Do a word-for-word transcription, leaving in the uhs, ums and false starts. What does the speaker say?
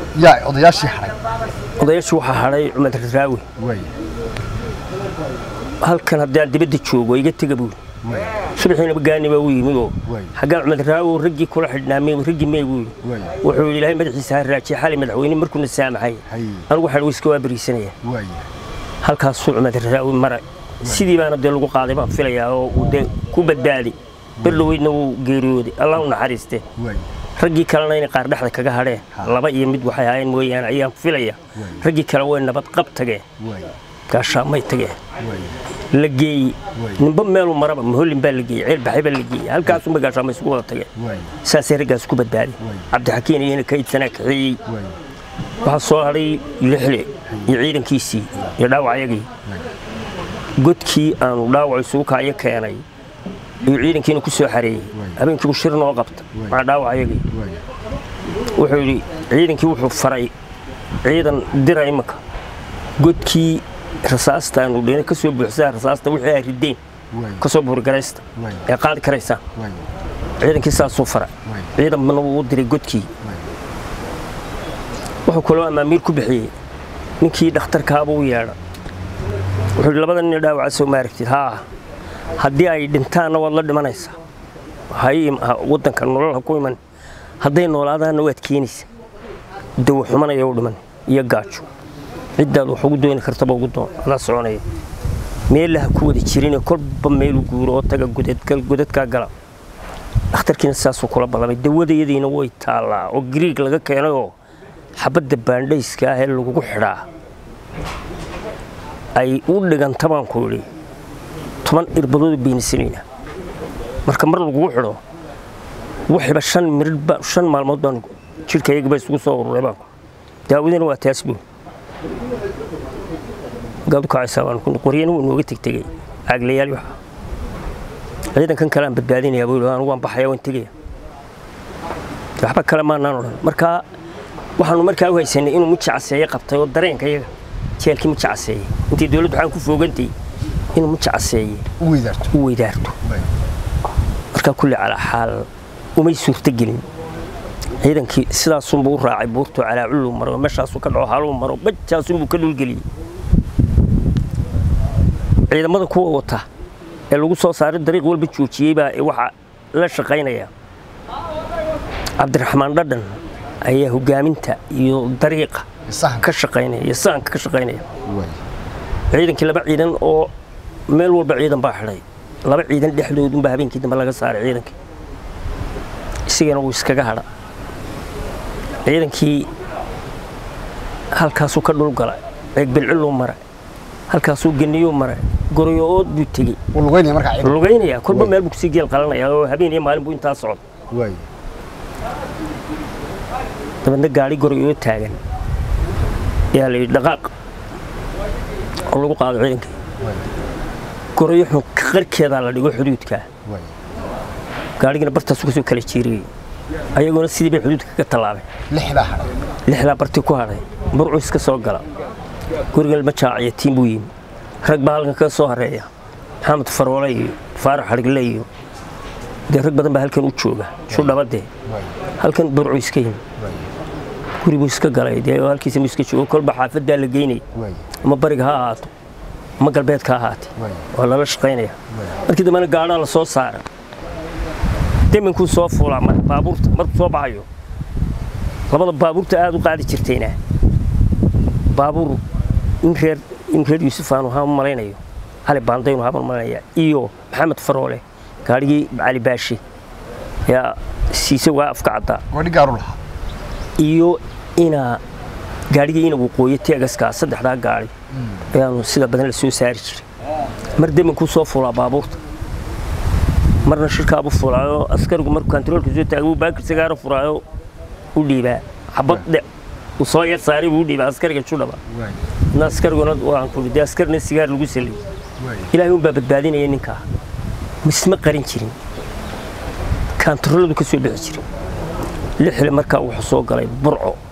يا odayaashii xaray odayaashii waxa xaray Cumar Raawi way halkan haddii dibadda joogo iga tagay buu subaxina bagaani baa uu yimid oo xaga Cumar Raawi ragii kula xidhnaamay ragii may buu wuxuu ilaahay madaxiisa raajay xali madaxweyne markuu nasaamaxay anigu waxa uu iska waabariisanaya way halkaas Cumar Raawi maray sidii baan dee lagu qaaday baan filayaa oo uu ku badbaadi barloweyna uu geeriyooday Allah u naxariistay way ragii kalena in qaar dhaxda kaga hadheen laba iyo mid waxay ahayn mooyaan ayaan filaya ragii kale way nabad qab tageen way gaasha may tageen way la geey ninba meel maraba muhlim baa la geey ceel baxay baa la geey halkaas uma gaasha may isku wada tageen way saasay ragaas ku badbaadi Cabdi Xakiin iyo kaydsan kaxiyay way waxa soo haray lixle iyo ciidankiisii iyo dhaawacayagii godkii aanu dhaawac isugu kaayo keenay ciidankiina ku soo xareeyay habeenkii shir noo qabta ma dhaawacayagii wuxuu yiri ciidankii wuxuu faray ciidan diray imaka godkii rasaastaan u dheena ka soo buuxsaa rasaasta wixii ay rideen ka soo buurgareysta ee qaadi karaysa ciidankii saasoo faray ciidan mana uu diray godkii wuxuu kula amaamiir ku bixiyay ninkii dhakhtarka uu yeedha wuxuu labada nin dhaawac soo maaragtay ha haddii ay dhintaan wad la dhimanaysa hay wadanka nolol ku iman haday noolaadaan waad keenaysa daw xumanaya u dhiman iyo gaajo cidaad wax ugu doon kartaba ugu doon la soconay meelaha ku wada jirin kolba meel u guuro oo taga gudad gal gudadka gala dhakhtarkiina saasoo kula balabay dawadayadiina way taalaa oo Greek laga keenay oo xabada baandhayska ah ee lagu xidhaa ay u dhigan tabaan ku yiri toban irbadood beenisayna marka mar lagu xidho waxa shan mirba shan maalmood baan jirkayga bay isugu soo ururay baan daawadina waa taasbu galka aysan ku qoriyeen uu nooga tagtay aglayaal waxa ciidankan kale aan badbaadinaya buu aan waan baxay waan tagay waxba kale ma naan oran marka waxaanu markaa u haysanay inuu mujacaseey qabtay oo dareenkayaga jeelkii mujacaseey intii dawladdu waxaan ku foogantay inuu mujacaseey u weydaarto u weydaarto marka kulli ala xaal uma suurta gelin ciidankii sidaas uu buu raacay buurto ala culu maro meeshaas uu ka dhaco hal uu maro bajaas uu ka dhul galiyay ciidamada kuwa wata ee lagu soo saaray dariiq walba joojiyay baa waxa la shaqeynaya Cabdiraxmaan Dhadan ayaa hogaaminta iyo dariiqa ka shaqeynaya iyo saanka ka shaqeynaya ciidankii laba ciidan oo meel walba ciidan baa xiray laba ciidan dhexdoodu baa habeenkii dambe laga saaray ciidankii isigana uu iskaga hadha ciidankii halkaas uu ka dhul galay eeg bilcil maray halkaas uu ganiyo maray goriyood buu tagay uu lugeynaya markaa ciidan lugeynaya kulba meel buu si geel qalanaya oo habeen iyo maalin buu inta socdo way dabadna gaari goriyo taagan yaa la dhaqaaq oo lagu qaado ciidankii goriyo xun qarkeeda la dhigo xuduudka way gaarigana bartaas ku soo kala jiiriyay ayaguna sidii bay xuduudka ka talaabay lixda haray lixda barti ku haray burcu iska soo gala guriga ma jaaciyo tiin buu yimi rag baa halkan ka soo hareeya Maxamed Faroole iyo Faarax Hargale iyo rag badan baa halkan u jooga soo dhabade halkan burcu iska yimi gurigu iska galay dee halkiisa iska joogo kolba xaafada la geynay ma bariga ha ahaato ma galbeedka ha ahaatay wala la shaqeynaya markii dambe gaadha la soo saaray demanku soo fuulaa mar baabuurta markuu soo baxayo labada baabuurta aad u qaadi jirtayna baabuur in reer in reer Yuusuf aanu ha malaynayo hal baandayno ha malaynayo iyo Maxamed Faroole gaarigii Ali Baashi ya siise waa afka cadda wadi gaaru laha iyo ina gaarigii ina waqooyi teegaska saddexda gaari ayaanu sida badan la soo saari jiray mar demanku soo fuulaa baabuurta marna shirka abu furaayo askarigu markuu controlka soo taago baakir sigaar furaayo u dhiibaa xabad u soo yar saari u dhiibaa askariga judaba na askariguna waan ku dhigay askarna sigaar lagu salay ilaahay uu badbaadinaya ninka misma qarin jirin controlku ka soo bixi jiray lixle marka uu soo galay burco